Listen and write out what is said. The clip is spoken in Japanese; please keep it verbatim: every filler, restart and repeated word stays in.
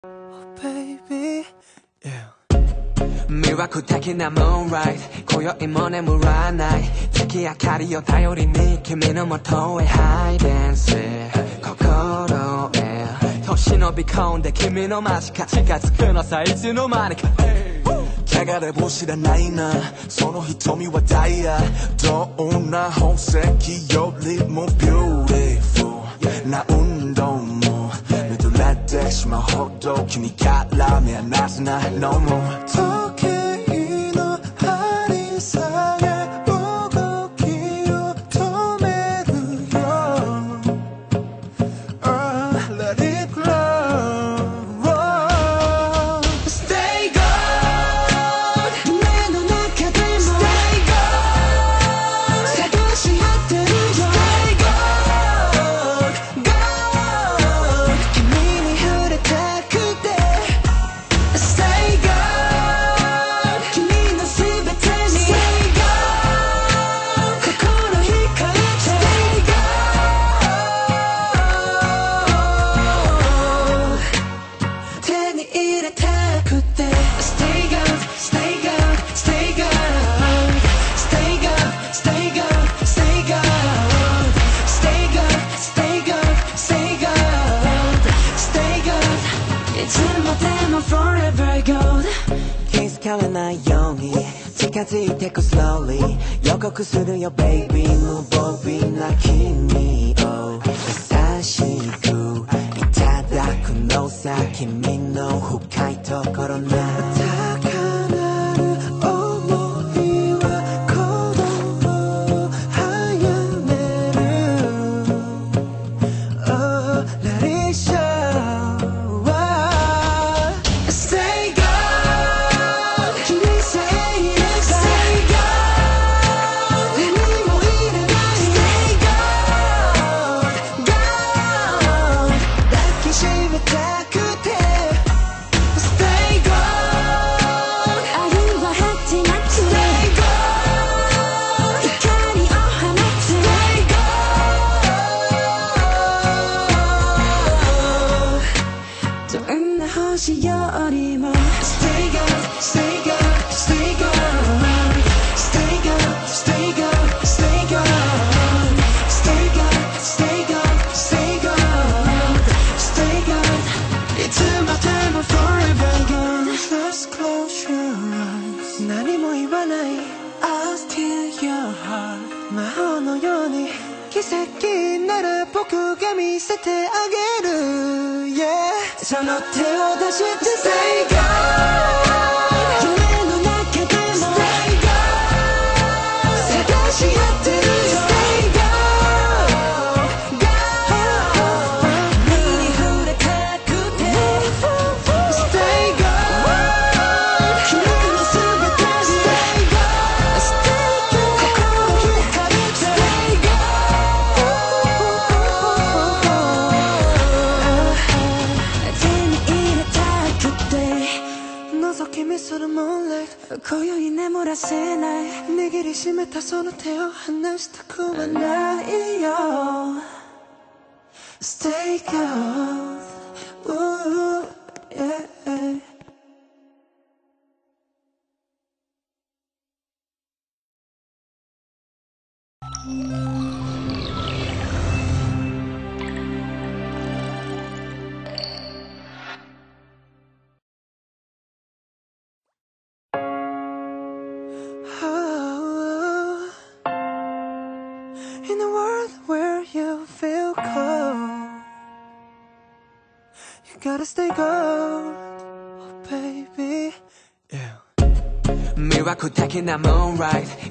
baby, yeah. 魅惑的なムーンライト今宵も眠らない月明かりを頼りに君の元へハイデンス心へと忍び込んで君の間近近づくのさいつの間にか汚れも知らないなその瞳はダイヤどんな宝石よりもビューティフルな運動も見とれてしまうほど君から目離せないのも時計の針さえ動きを止めるよ Oh, let it glow Stay gold 夢の中でも Stay gold 探し合ってるよ Stay gold gold 君に触れたくて Stay gold 君のすべてに Stay gold 心惹かれて Stay gold 手に入れたくて Stay gold Stay gold Stay gold Stay gold Stay gold Stay gold Stay gold Stay gold Stay gold Stay gold いつまでも Forever gold 気づかれないように近づいてく Slowly 予告するよ Baby 無防備な君を優しくいただくのさ君の深いところな高鳴る想いは鼓動を早める Oh, let it show Stay gold 君さえいれば Stay gold 何もいらない Stay gold gold 抱きしめたくて Stay gold 愛は始まつ Stay gold 光を放つ Stay gold どんな星よりも Stay gold Stay gold Stay gold Stay gold Stay gold Stay gold Stay gold Stay gold Stay gold Stay gold いつまでも Forever gold Just close your eyes 何も言わない I'll steal your heart 魔法のように奇跡なら僕が見せてあげる Yeah その手を出して Stay gold 夢の中でも Stay gold 探し合ってるよ Stay gold gold 君に触れたくて Stay gold 君のすべてに Stay gold Stay gold 心惹かれて Stay gold 手に入れたくて覗き見する Moonlight 今宵眠らせない握りしめたその手を離したくはないよ Stay gold Ooh, yeah. Oh, in a world where you feel cold, you gotta stay gold, oh baby, yeah. 魅惑的なムーンライト